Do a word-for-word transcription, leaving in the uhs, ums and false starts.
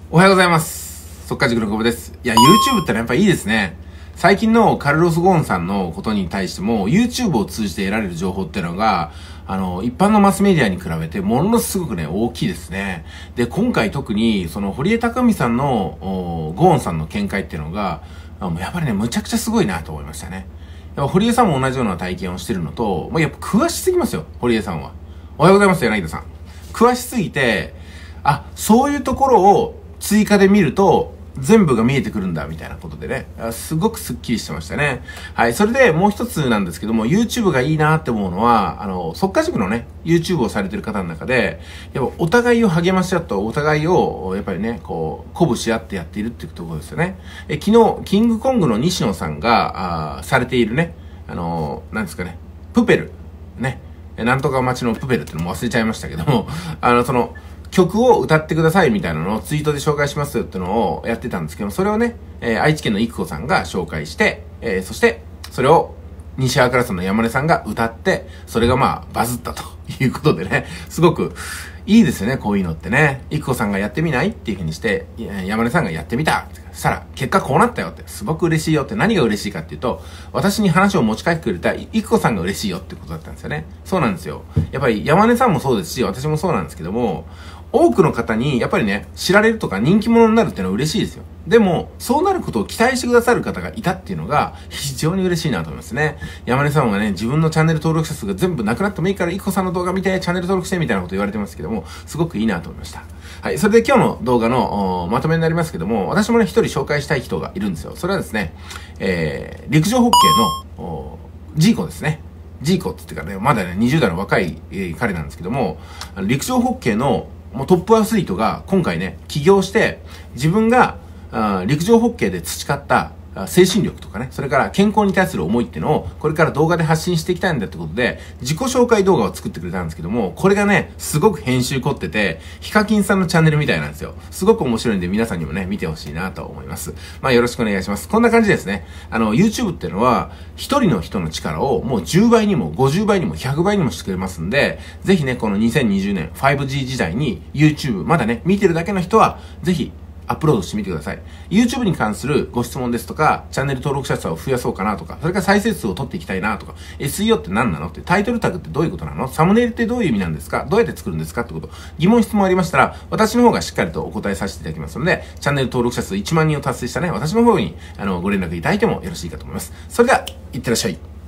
おはようございます。速稼塾の久保です。いや、YouTube ってのはやっぱいいですね。最近のカルロス・ゴーンさんのことに対しても、YouTube を通じて得られる情報っていうのが、あの、一般のマスメディアに比べてものすごくね、大きいですね。で、今回特に、その、堀江貴文さんの、ゴーンさんの見解っていうのが、やっぱりね、むちゃくちゃすごいなと思いましたね。やっぱ堀江さんも同じような体験をしてるのと、まあ、やっぱ詳しすぎますよ、堀江さんは。おはようございます、柳田さん。詳しすぎて、あ、そういうところを、追加で見ると、全部が見えてくるんだ、みたいなことでね。すごくスッキリしてましたね。はい。それで、もう一つなんですけども、YouTube がいいなって思うのは、あの、速稼塾のね、YouTube をされてる方の中で、やっぱお互いを励まし合って、お互いを、やっぱりね、こう、鼓舞し合ってやっているっていうところですよね。え、昨日、キングコングの西野さんが、あされているね、あの、なんですかね、プペル、ね、なんとか街のプペルっていうのも忘れちゃいましたけども、あの、その、曲を歌ってくださいみたいなのをツイートで紹介しますっていうのをやってたんですけど、それをね、えー、愛知県の育子さんが紹介して、えー、そして、それを西川クラスの山根さんが歌って、それがまあ、バズったということでね、すごくいいですよね、こういうのってね。育子さんがやってみないっていう風にして、山根さんがやってみた。そしたら、結果こうなったよって、すごく嬉しいよって、何が嬉しいかっていうと、私に話を持ち帰ってくれた育子さんが嬉しいよってことだったんですよね。そうなんですよ。やっぱり山根さんもそうですし、私もそうなんですけども、多くの方に、やっぱりね、知られるとか人気者になるっていうのは嬉しいですよ。でも、そうなることを期待してくださる方がいたっていうのが、非常に嬉しいなと思いますね。山根さんはね、自分のチャンネル登録者数が全部なくなってもいいから、いっこさんの動画見て、チャンネル登録してみたいなこと言われてますけども、すごくいいなと思いました。はい。それで今日の動画のまとめになりますけども、私もね、一人紹介したい人がいるんですよ。それはですね、えー、陸上ホッケーの、ジーコですね。ジーコって言ってからね、まだね、にじゅう代の若い、えー、彼なんですけども、陸上ホッケーのもうトップアスリートが今回ね、起業して、自分があ陸上ホッケーで培った精神力とかね、それから健康に対する思いっていうのを、これから動画で発信していきたいんだってことで、自己紹介動画を作ってくれたんですけども、これがね、すごく編集凝ってて、ヒカキンさんのチャンネルみたいなんですよ。すごく面白いんで皆さんにもね、見てほしいなと思います。まあよろしくお願いします。こんな感じですね。あの、YouTube っていうのは、一人の人の力をもうじゅうばいにもごじゅうばいにもひゃくばいにもしてくれますんで、ぜひね、このにせんにじゅうねん ファイブジー 時代に YouTube、まだね、見てるだけの人は、ぜひ、アップロードしてみてください。YouTube に関するご質問ですとか、チャンネル登録者数を増やそうかなとか、それから再生数を取っていきたいなとか、エスイーオー って何なのって、タイトルタグってどういうことなの？サムネイルってどういう意味なんですか？どうやって作るんですかってこと、疑問質問ありましたら、私の方がしっかりとお答えさせていただきますので、チャンネル登録者数いちまんにんを達成したね、私の方に、あの、ご連絡いただいてもよろしいかと思います。それでは、いってらっしゃい。